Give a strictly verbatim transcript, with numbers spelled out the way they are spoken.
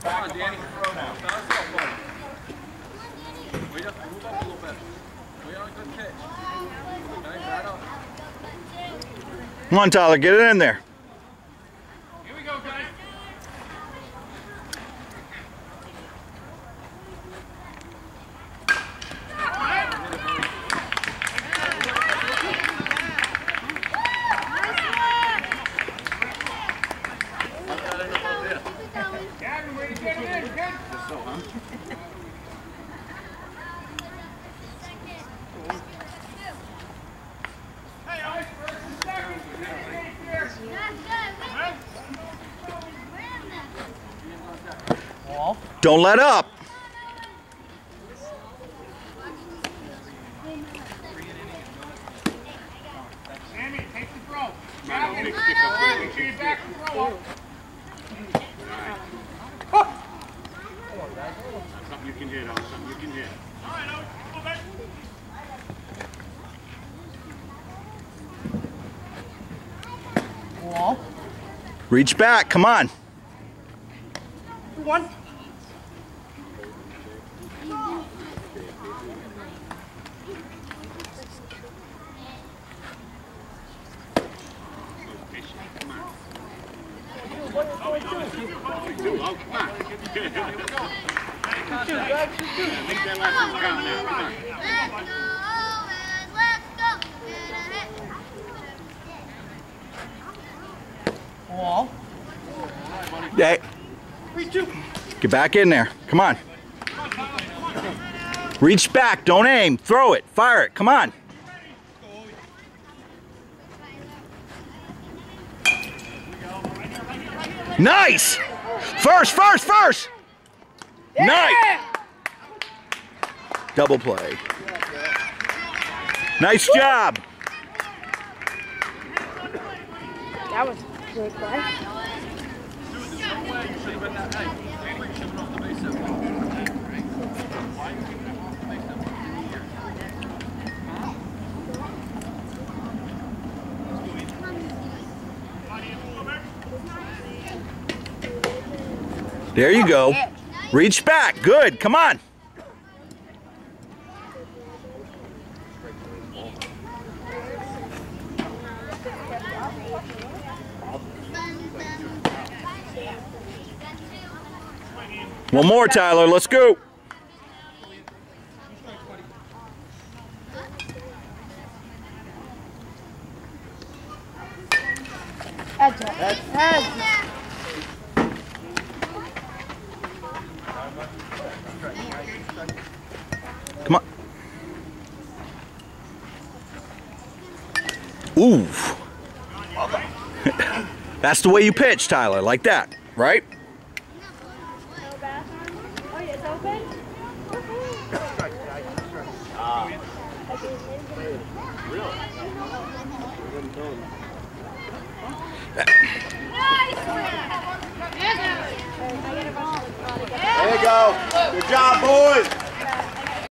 Come on, Danny. Throw now. Bounce off, buddy. Wait up, move up a little bit. Wait on a good pitch. Okay, right up. Come on, Tyler, get it in there. Here we go, guys. Gavin, where you getting in? Good? Just so, huh? Don't let up. Sammy, take the throw. Gavin, make sure you back the throw up. Something you can hit, Owen. Something you can hit. All right, Owen. Move it. Wall. Reach back, come on. One. Oh, come on. Make that last one count now. Come on. Wall. Hey. Get back in there. Come on. Reach back. Don't aim. Throw it. Fire it. Come on. Nice. First, first, first. Yeah. Nice. Double play. Nice job. That was a good play. There you go. Reach back. Good. Come on. One more, Tyler. Let's go. Heads up. Heads. Come on. Ooh. That's the way you pitch, Tyler. Like that, right? Oh, yeah, it's open? There you go. Good job, boys.